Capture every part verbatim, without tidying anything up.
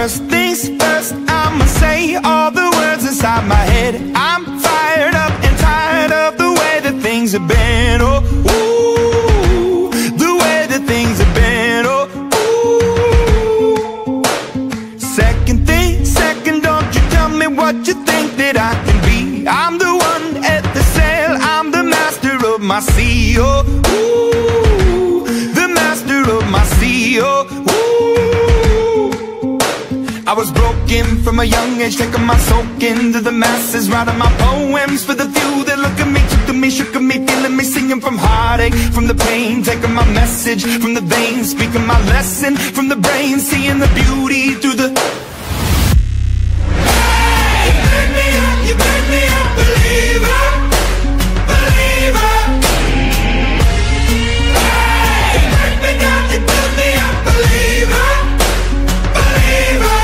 First things first, I'ma say all the words inside my head. I'm fired up and tired of the way that things have been. Oh, ooh, the way that things have been. Oh, ooh. Second thing, second, don't you tell me what you think that I can be. I'm the one at the sail, I'm the master of my sea. Oh, ooh, the master of my sea. Oh, ooh. I was broken from a young age, taking my soak into the masses, writing my poems for the few that look at me, took to me, shook at me, feeling me, singing from heartache, from the pain, taking my message from the veins, speaking my lesson from the brain, seeing the beauty through the... Hey, you burn me up, you burn me up, believer, believer. Hey, you burn me down, you burn me up, believer, believer.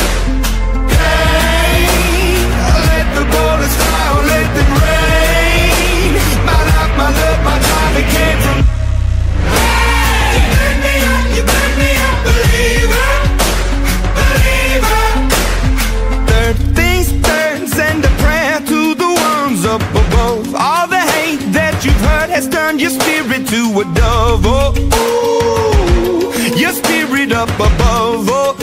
My love, my drive, it came from. Hey, you burn me up, you burn me up, believer, believer. Third things third, send a prayer to the ones up above. All the hate that you've heard has turned your spirit to a dove. Oh, ooh, your spirit up above. Oh,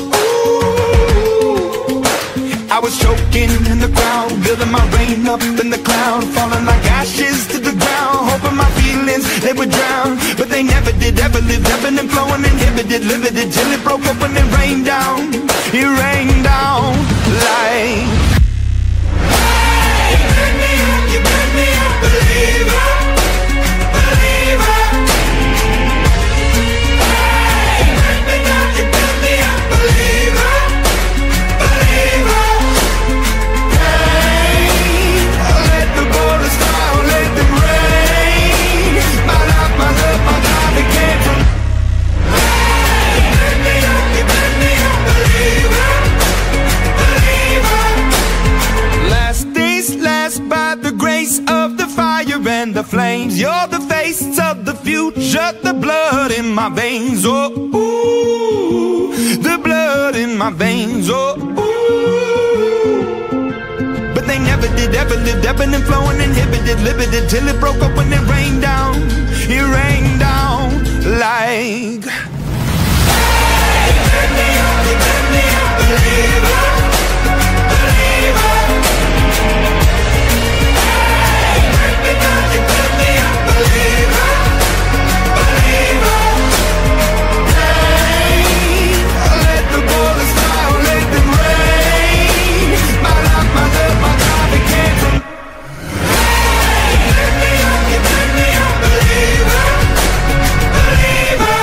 ooh. I was choking in the crowd, building my rain up in the cloud, falling like ashes to the ground, hoping my feelings, they would drown. But they never did, ever lived, ebbing and flowing, inhibited, limited, till it broke open and rained down. It rained down like... Hey, you burn me up, you burn me up, believer, believer. Hey, you burn me down, you burn me up, believer, believer. And the flames, you're the face of the future, the blood in my veins. Oh, ooh, the blood in my veins. Oh, ooh. But they never did, ever lived, ebbing and flowing, inhibited, limited, till it broke open and rained down. It rained down like... Hey, you burn me up, you burn me up, believer, believer. You burn me up, believer, believer. Hey, let the bullets fly, let them rain. My life, my love, my drive, it came from. Hey, you burn me up, you burn me up, believer, believer.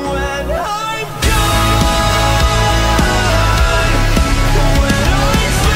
When I'm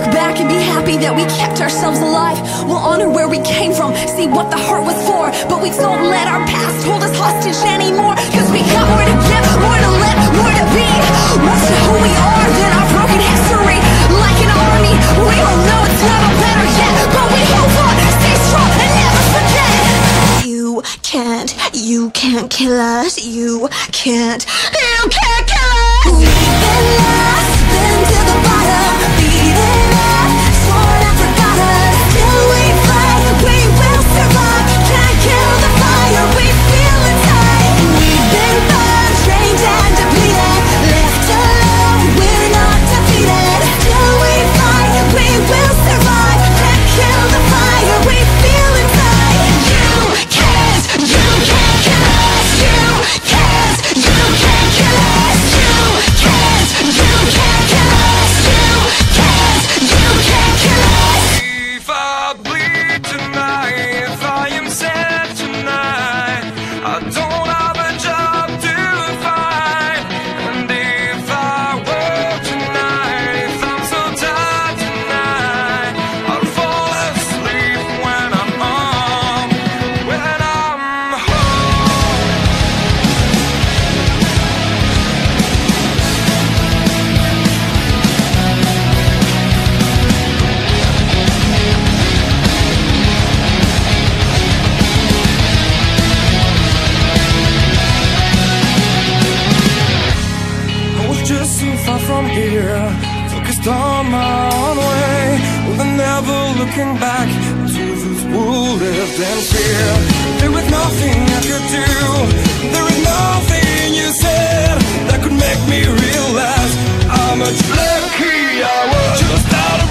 back and be happy that we kept ourselves alive. We'll honor where we came from, see what the heart was for, but we don't let our past hold us hostage anymore. Cause we got more to give, more to live, more to be, more to who we are than our broken history. Like an army, we don't know it's never better yet, but we hold on, stay strong and never forget. You can't, you can't kill us. You can't, you can't kill us. We've been lost, been to the bottom, beaten up, sworn and forgot us. Till we fight, we will survive. Can't kill the fire we feel inside. We've been burned, drained and depleted, left alone, we're not defeated. Till we fight, we will survive. Can't kill the fire we feel inside. You can't, you can't kill us. You can't, you can't kill us. You can't, you can't kill us. You can't, you can't kill us. If I bleed tonight, if I am sad tonight, I don't have a job to find. And if I work tonight, if I'm so tired tonight, I'll fall asleep when I'm home, when I'm home. I was just so far from here, focused on my own way, with never looking back to those who lived in fear. There was nothing I could do, there was nothing you said that could make me realize how much lucky I was. Just out of